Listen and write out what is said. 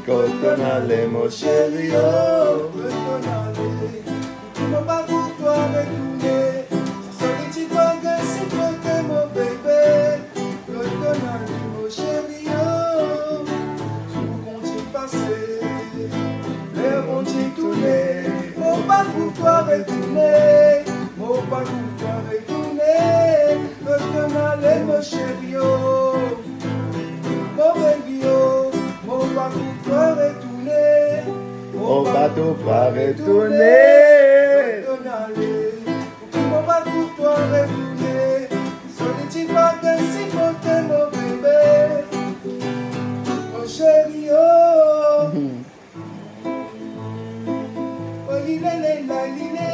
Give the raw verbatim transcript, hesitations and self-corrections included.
Quand on allait, mon chéri, oh. Quand on allait, mon pas pour toi retourner. Solitude, pas si côté, mon bébé. Quand on allait, mon chéri, oh. Tout continue passer, l'air continue tourner. Mon pas pour toi retourner. Mon pas pour toi retourner. Quand on allait, mon chéri, oh. Mon baby, oh. Mon pas pour toi retourner. Mon bateau pas retourner. Quand on allait, mon pas pour toi retourner. Solitude, pas si côté, mon bébé. Mon chéri, oh. Oh, il est là, il est